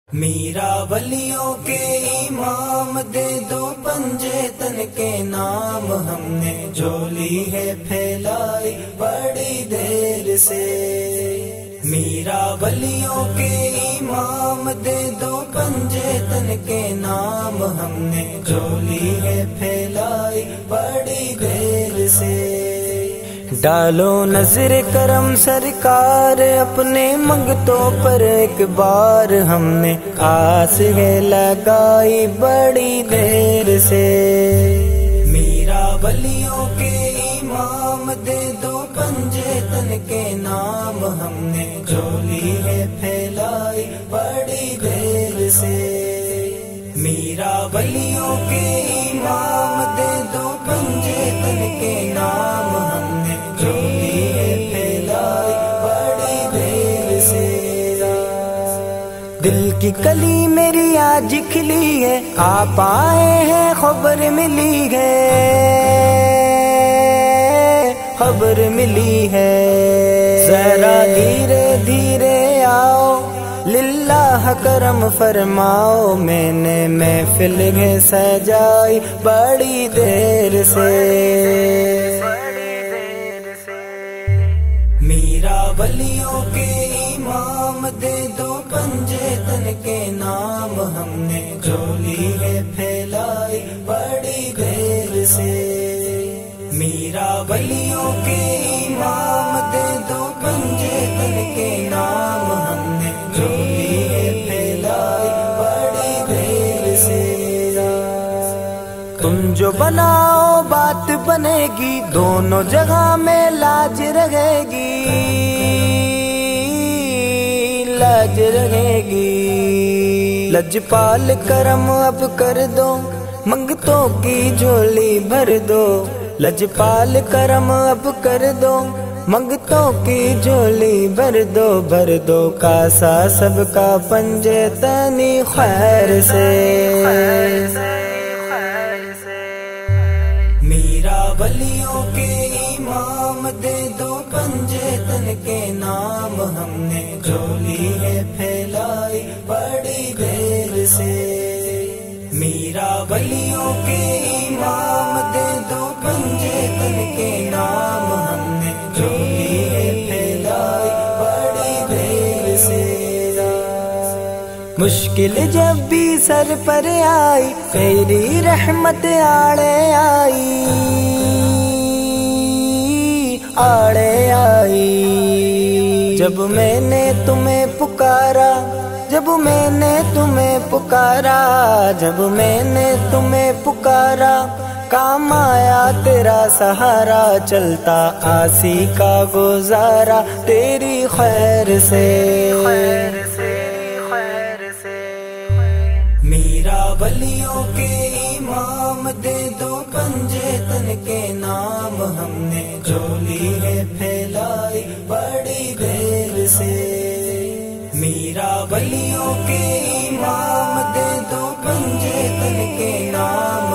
میرا ولیوں کے امام دے دو پنجے تن کے نام، ہم نے جھولی ہے پھیلائی بڑی دیر سے۔ میرا ولیوں کے امام دے دو پنجے تن کے نام، ہم نے جھولی ہے پھیلائی بڑی دیر سے۔ ڈالو نظر کرم سرکار اپنے منگتوں پر ایک بار، ہم نے آس ہے لگائی بڑی دیر سے۔ میرا ولیوں کے امام دے دو پنجے تن کے نام، ہم نے جھولی ہے پھیلائی بڑی دیر سے۔ میرا ولیوں کے امام دے دو پنجے تن کے نام، ہم نے جھولی ہے پھیلائی بڑی دیر سے۔ دل کی کلی میری آج کھلی ہے، آپ آئے ہیں خبر ملی ہے، خبر ملی ہے۔ ذرا دھیرے دھیرے آؤ، للہ کرم فرماؤ، میں نے محفل ہے سجائی بڑی دیر سے۔ میرا ولیوں کے امام دے دو پنجے تن کے نام، ہم نے جھولی ہے پھیلائی بڑی دیر سے۔ میرا ولیوں کے امام دے دو پنجے تن کے نام، ہم نے جھولی ہے پھیلائی بڑی دیر سے۔ تم جو بناؤ بات بنے گی، دونوں جگہ میں لاج رہے گی، لاج رہے گی۔ لجپال کرم اب کر دو، منگتوں کی جھولی بھر دو۔ لجپال کرم اب کر دو، منگتوں کی جھولی بھر دو، بھر دو کاسا سب کا پنجے تنی خیر سے۔ میرا ولیوں کے امام دے دو پنجے تن کے نام، ہم نے جھولی ہے پھیلائی بڑی دیر سے۔ میرا ولیوں کے امام دے دو پنجے تن کے نام، ہم نے جھولی ہے پھیلائی بڑی دیر سے۔ مشکل جب بھی سر پر آئی، تیری رحمت آڑے آئی، آڑے آئی۔ جب میں نے تمہیں پکارا، جب میں نے تمہیں پکارا، جب میں نے تمہیں پکارا، کام آیا تیرا سہارا، چلتا آسی کا گزارا تیری خیر سے۔ میرا ولیوں کے امام دے دو پنجے تن کے نام، ہم نے جھولی ہے پھیلائی بڑی دیر سے۔ میرا ولیوں کے امام دے دو پنجے تن کے نام،